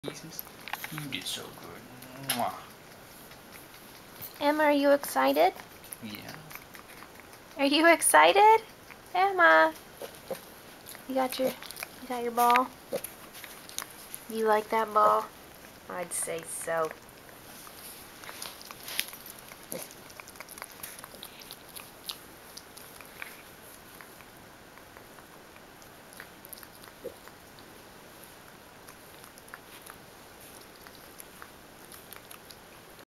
Jesus, you did so good. Mwah. Emma, are you excited? Yeah. Are you excited? Emma, you got your ball? You like that ball? I'd say so.